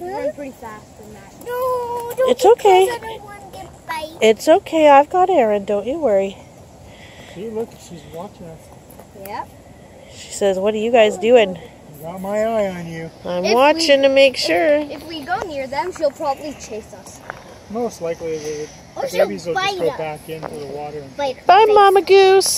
can run pretty fast in that. No, it's okay. I don't want to get bite. It's okay. I've got Erin. Don't you worry. See, look, she's watching us. Yep. She says, "What are you guys doing?" Got my eye on you. I'm watching to make sure. If we go near them, she'll probably chase us. Most likely, the Or she'll babies will bite just go us. back into the water. Bite Bye, Mama Goose.